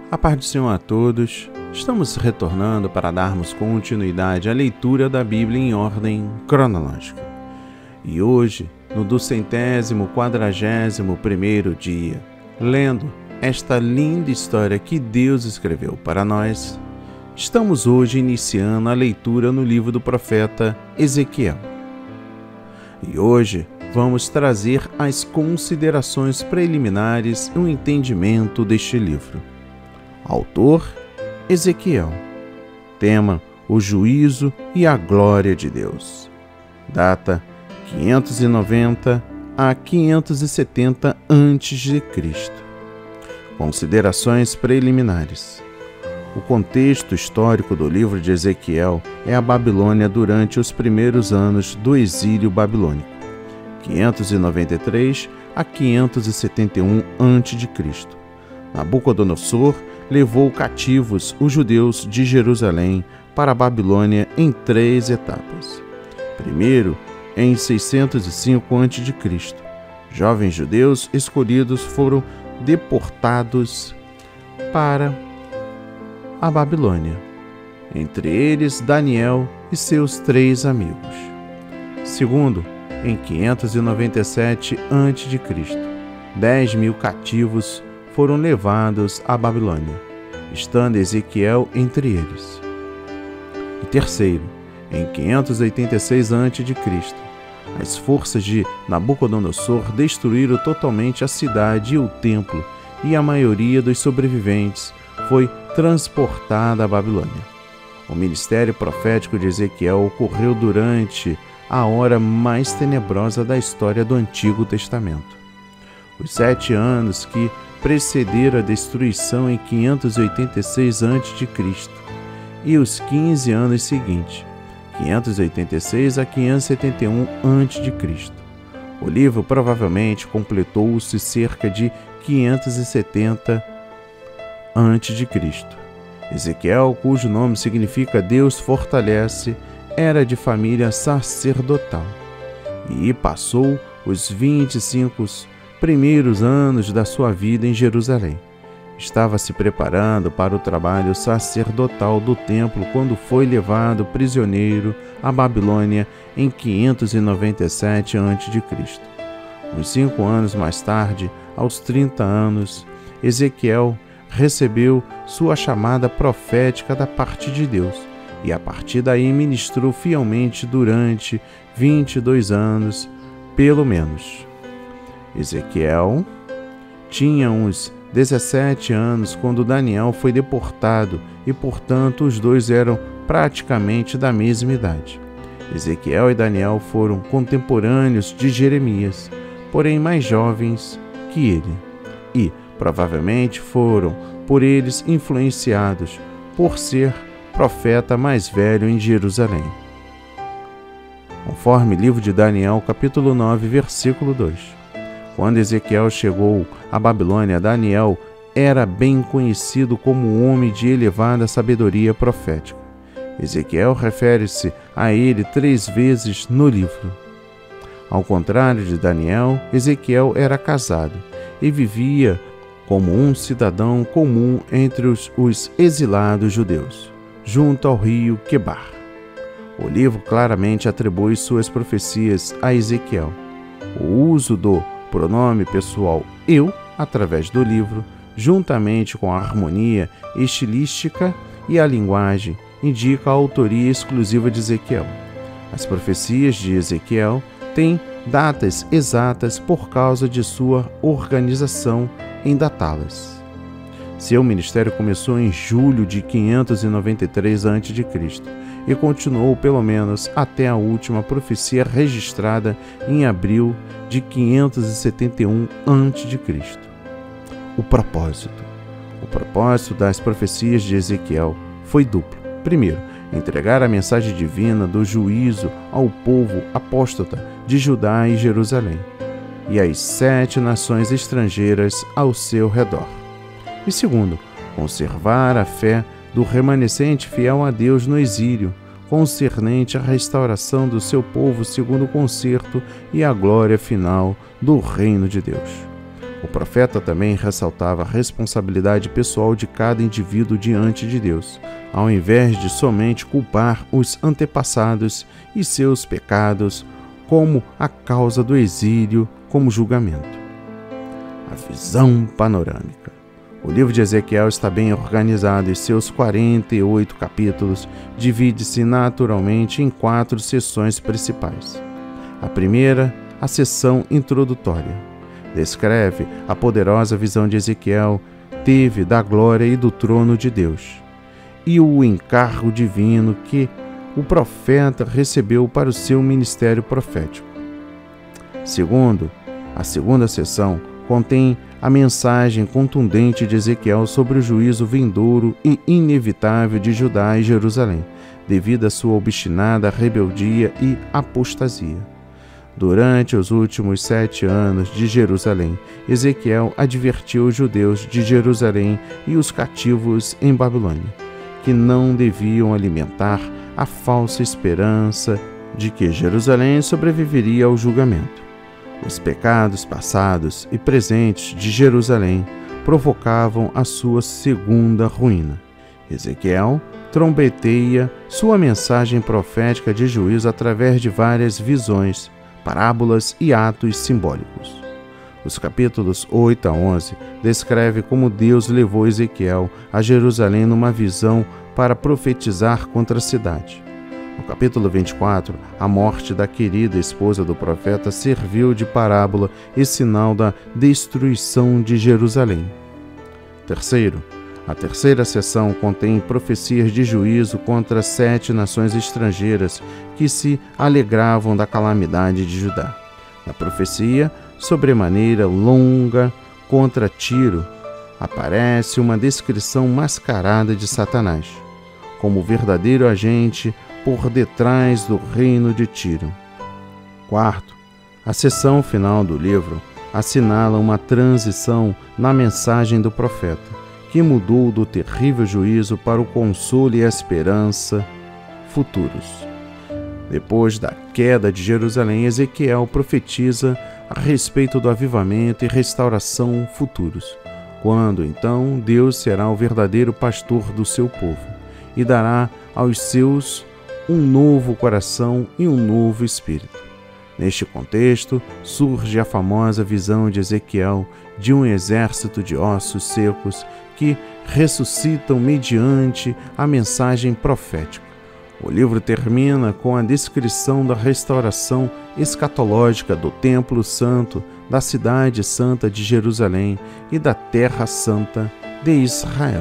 A paz do Senhor a todos. Estamos retornando para darmos continuidade à leitura da Bíblia em ordem cronológica. E hoje, no 241º dia, lendo esta linda história que Deus escreveu para nós, estamos hoje iniciando a leitura no livro do profeta Ezequiel. E hoje vamos trazer as considerações preliminares e o entendimento deste livro. Autor, Ezequiel. Tema, o juízo e a glória de Deus. Data, 590 a 570 a.C. Considerações preliminares. O contexto histórico do livro de Ezequiel é a Babilônia durante os primeiros anos do exílio babilônico, 593 a 571 a.C. Nabucodonosor levou cativos os judeus de Jerusalém para a Babilônia em 3 etapas. Primeiro, em 605 a.C., jovens judeus escolhidos foram deportados para a Babilônia, entre eles Daniel e seus 3 amigos. Segundo, em 597 a.C., 10.000 cativos foram levados à Babilônia, estando Ezequiel entre eles. E terceiro, em 586 a.C., as forças de Nabucodonosor destruíram totalmente a cidade e o templo, e a maioria dos sobreviventes foi transportada à Babilônia. O ministério profético de Ezequiel ocorreu durante a hora mais tenebrosa da história do Antigo Testamento. Os 7 anos que precederam a destruição em 586 a.C. e os 15 anos seguintes, 586 a 571 a.C. O livro provavelmente completou-se cerca de 570 a.C. Ezequiel, cujo nome significa Deus fortalece, era de família sacerdotal e passou os 25 primeiros anos da sua vida em Jerusalém. Estava se preparando para o trabalho sacerdotal do templo quando foi levado prisioneiro à Babilônia em 597 a.C. Uns 5 anos mais tarde, aos 30 anos, Ezequiel recebeu sua chamada profética da parte de Deus e a partir daí ministrou fielmente durante 22 anos, pelo menos. Ezequiel tinha uns 17 anos quando Daniel foi deportado e, portanto, os dois eram praticamente da mesma idade. Ezequiel e Daniel foram contemporâneos de Jeremias, porém mais jovens que ele, e provavelmente foram por eles influenciados por ser profeta mais velho em Jerusalém. Conforme livro de Daniel, capítulo 9, versículo 2. Quando Ezequiel chegou à Babilônia, Daniel era bem conhecido como um homem de elevada sabedoria profética. Ezequiel refere-se a ele 3 vezes no livro. Ao contrário de Daniel, Ezequiel era casado e vivia como um cidadão comum entre os exilados judeus, junto ao rio Quebar. O livro claramente atribui suas profecias a Ezequiel. O uso do pronome pessoal eu, através do livro, juntamente com a harmonia estilística e a linguagem, indica a autoria exclusiva de Ezequiel. As profecias de Ezequiel têm datas exatas por causa de sua organização em datá-las. Seu ministério começou em julho de 593 a.C. e continuou pelo menos até a última profecia registrada em abril de 571 a.C. O propósito das profecias de Ezequiel foi duplo. Primeiro, entregar a mensagem divina do juízo ao povo apóstata de Judá e Jerusalém e às 7 nações estrangeiras ao seu redor. E segundo, conservar a fé do remanescente fiel a Deus no exílio, concernente à restauração do seu povo segundo o concerto e a glória final do reino de Deus. O profeta também ressaltava a responsabilidade pessoal de cada indivíduo diante de Deus, ao invés de somente culpar os antepassados e seus pecados como a causa do exílio como julgamento. A visão panorâmica. O livro de Ezequiel está bem organizado e seus 48 capítulos divide-se naturalmente em 4 seções principais. A primeira, a seção introdutória, descreve a poderosa visão de Ezequiel teve da glória e do trono de Deus e o encargo divino que o profeta recebeu para o seu ministério profético. Segundo, a segunda seção contém a mensagem contundente de Ezequiel sobre o juízo vindouro e inevitável de Judá e Jerusalém, devido à sua obstinada rebeldia e apostasia. Durante os últimos 7 anos de Jerusalém, Ezequiel advertiu os judeus de Jerusalém e os cativos em Babilônia, que não deviam alimentar a falsa esperança de que Jerusalém sobreviveria ao julgamento. Os pecados passados e presentes de Jerusalém provocavam a sua segunda ruína. Ezequiel trombeteia sua mensagem profética de juízo através de várias visões, parábolas e atos simbólicos. Os capítulos 8 a 11 descrevem como Deus levou Ezequiel a Jerusalém numa visão para profetizar contra a cidade. No capítulo 24, a morte da querida esposa do profeta serviu de parábola e sinal da destruição de Jerusalém. Terceiro, a terceira seção contém profecias de juízo contra 7 nações estrangeiras que se alegravam da calamidade de Judá. Na profecia, sobremaneira longa contra Tiro, aparece uma descrição mascarada de Satanás, como verdadeiro agente por detrás do reino de Tiro. Quarto, a seção final do livro assinala uma transição na mensagem do profeta, que mudou do terrível juízo para o consolo e a esperança futuros. Depois da queda de Jerusalém, Ezequiel profetiza a respeito do avivamento e restauração futuros, quando então Deus será o verdadeiro pastor do seu povo e dará aos seus um novo coração e um novo espírito. Neste contexto, surge a famosa visão de Ezequiel de um exército de ossos secos que ressuscitam mediante a mensagem profética. O livro termina com a descrição da restauração escatológica do Templo Santo, da Cidade Santa de Jerusalém e da Terra Santa de Israel.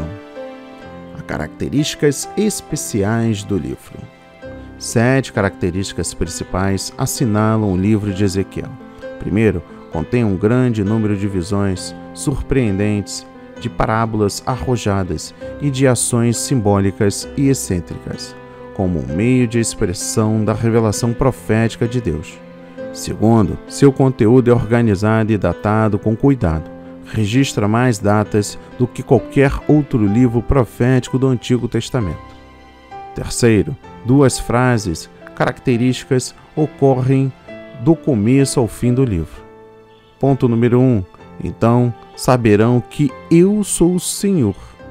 As características especiais do livro. 7 características principais assinalam o livro de Ezequiel. Primeiro, contém um grande número de visões surpreendentes, de parábolas arrojadas e de ações simbólicas e excêntricas, como um meio de expressão da revelação profética de Deus. Segundo, seu conteúdo é organizado e datado com cuidado. Registra mais datas do que qualquer outro livro profético do Antigo Testamento. Terceiro, 2 frases características ocorrem do começo ao fim do livro. Ponto número 1. Então saberão que eu sou o Senhor.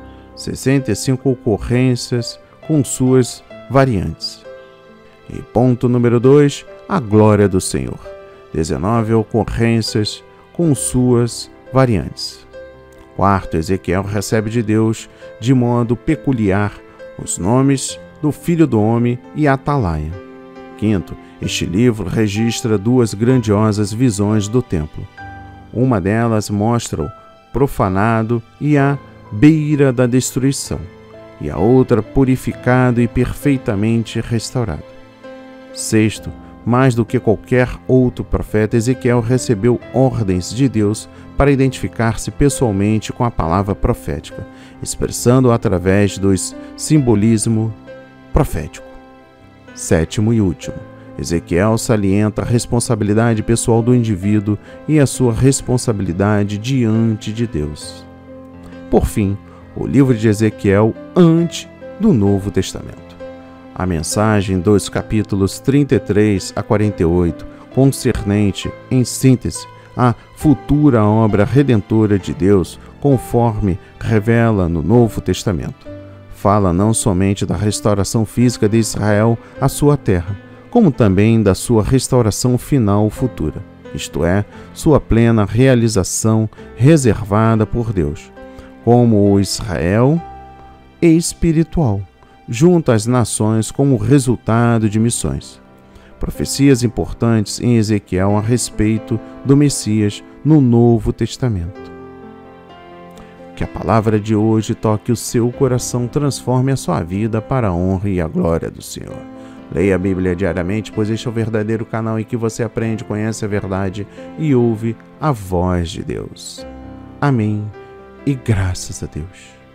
65 ocorrências com suas variantes. E ponto número 2. A glória do Senhor. 19 ocorrências com suas variantes. Quarto, Ezequiel recebe de Deus, de modo peculiar, os nomes do Filho do Homem e Atalaia. Quinto, este livro registra 2 grandiosas visões do templo. Uma delas mostra o profanado e à beira da destruição, e a outra purificado e perfeitamente restaurado. Sexto, mais do que qualquer outro profeta, Ezequiel recebeu ordens de Deus para identificar-se pessoalmente com a palavra profética, expressando-o através do simbolismo profético. Sétimo e último, Ezequiel salienta a responsabilidade pessoal do indivíduo e a sua responsabilidade diante de Deus. Por fim, o livro de Ezequiel antes do Novo Testamento. A mensagem dos capítulos 33 a 48, concernente, em síntese, a futura obra redentora de Deus, conforme revela no Novo Testamento. Fala não somente da restauração física de Israel à sua terra, como também da sua restauração final futura, isto é, sua plena realização reservada por Deus, como o Israel espiritual, junto às nações como resultado de missões. Profecias importantes em Ezequiel a respeito do Messias no Novo Testamento. Que a palavra de hoje toque o seu coração, transforme a sua vida para a honra e a glória do Senhor. Leia a Bíblia diariamente, pois este é o verdadeiro canal em que você aprende, conhece a verdade e ouve a voz de Deus. Amém e graças a Deus.